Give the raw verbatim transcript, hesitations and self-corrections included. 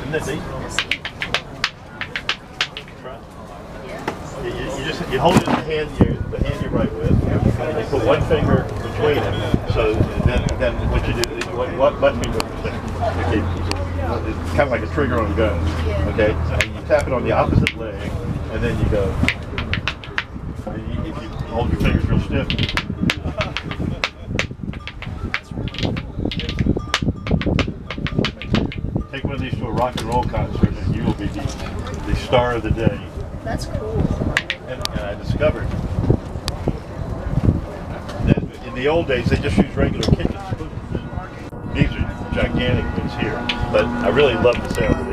Isn't that neat? You, you just you hold it in the hand you the hand you write with, and you put one finger between them. So then then what you do what what button you okay, it's kind of like a trigger on a gun. Okay, and you tap it on the opposite leg, and then you go. And you, if you hold your fingers real stiff. Take one of these to a rock and roll concert, and you will be the, the star of the day. That's cool. And, and I discovered that in the old days they just used regular kitchen spoons. These are gigantic ones here, but I really love the sound.